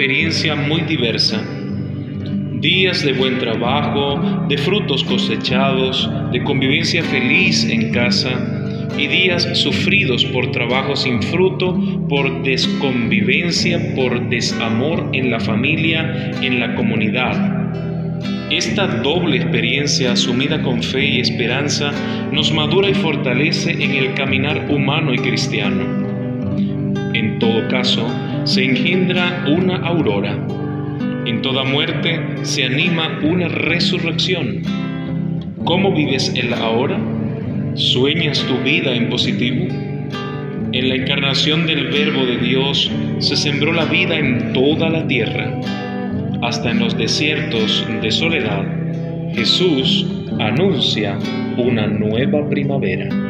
experiencia muy diversa. Días de buen trabajo, de frutos cosechados, de convivencia feliz en casa, y días sufridos por trabajo sin fruto, por desconvivencia, por desamor en la familia, en la comunidad. Esta doble experiencia asumida con fe y esperanza nos madura y fortalece en el caminar humano y cristiano. En todo caso, se engendra una aurora. En toda muerte se anima una resurrección. ¿Cómo vives el ahora? ¿Sueñas tu vida en positivo? En la encarnación del Verbo de Dios se sembró la vida en toda la tierra. Hasta en los desiertos de soledad, Jesús anuncia una nueva primavera.